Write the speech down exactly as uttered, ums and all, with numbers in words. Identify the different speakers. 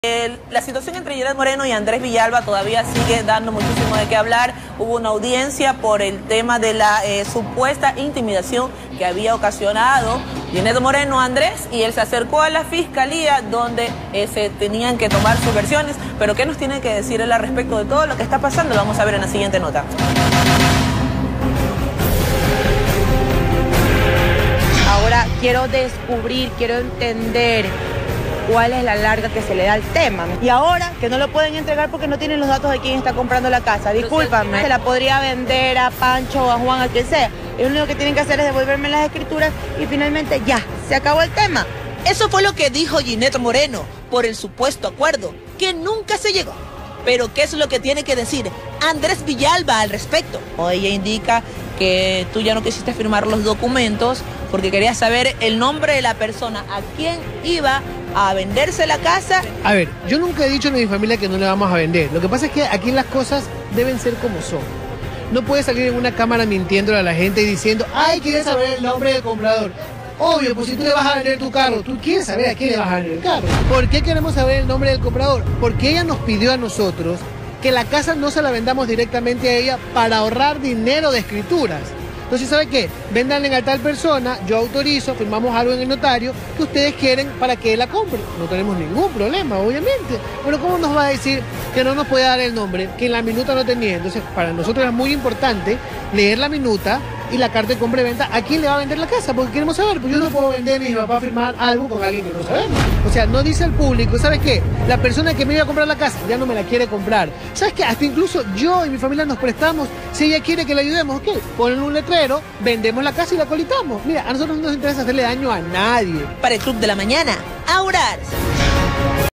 Speaker 1: El, la situación entre Ginette Moreno y Andrés Villalba todavía sigue dando muchísimo de qué hablar. Hubo una audiencia por el tema de la eh, supuesta intimidación que había ocasionado Ginette Moreno a Andrés, y él se acercó a la fiscalía donde eh, se tenían que tomar sus versiones. Pero ¿qué nos tiene que decir él al respecto de todo lo que está pasando? Lo vamos a ver en la siguiente nota.
Speaker 2: Ahora quiero descubrir, quiero entender cuál es la larga que se le da al tema. Y ahora que no lo pueden entregar porque no tienen los datos de quién está comprando la casa. Discúlpame, se la podría vender a Pancho o a Juan, a quien sea. Y lo único que tienen que hacer es devolverme las escrituras y finalmente ya, se acabó el tema.
Speaker 3: Eso fue lo que dijo Ginette Moreno por el supuesto acuerdo, que nunca se llegó. Pero ¿qué es lo que tiene que decir Andrés Villalba al respecto?
Speaker 1: O ella indica que tú ya no quisiste firmar los documentos porque querías saber el nombre de la persona a quien iba a venderse la casa.
Speaker 4: A ver, yo nunca he dicho a mi familia que no le vamos a vender. Lo que pasa es que aquí las cosas deben ser como son. No puedes salir en una cámara mintiéndole a la gente y diciendo, ay, quieres saber el nombre del comprador. Obvio, pues si tú le vas a vender tu carro, tú quieres saber a quién le vas a vender el carro. ¿Por qué queremos saber el nombre del comprador? Porque ella nos pidió a nosotros que la casa no se la vendamos directamente a ella para ahorrar dinero de escrituras. Entonces, ¿sabe qué? Véndanle a tal persona, yo autorizo, firmamos algo en el notario que ustedes quieren para que él la compre. No tenemos ningún problema, obviamente. Pero ¿cómo nos va a decir que no nos puede dar el nombre, que en la minuta no tenía? Entonces, para nosotros es muy importante leer la minuta y la carta de compra y venta a quién le va a vender la casa, porque queremos saber. Pues yo no puedo vender ni mi papá firmar algo con alguien que no sabemos. O sea, no dice al público, ¿sabes qué? La persona que me iba a comprar la casa ya no me la quiere comprar. ¿Sabes qué? Hasta incluso yo y mi familia nos prestamos. Si ella quiere que le ayudemos, ¿qué? Ponen un letrero, vendemos la casa y la colitamos. Mira, a nosotros no nos interesa hacerle daño a nadie.
Speaker 3: Para el Club de la Mañana, Aurar.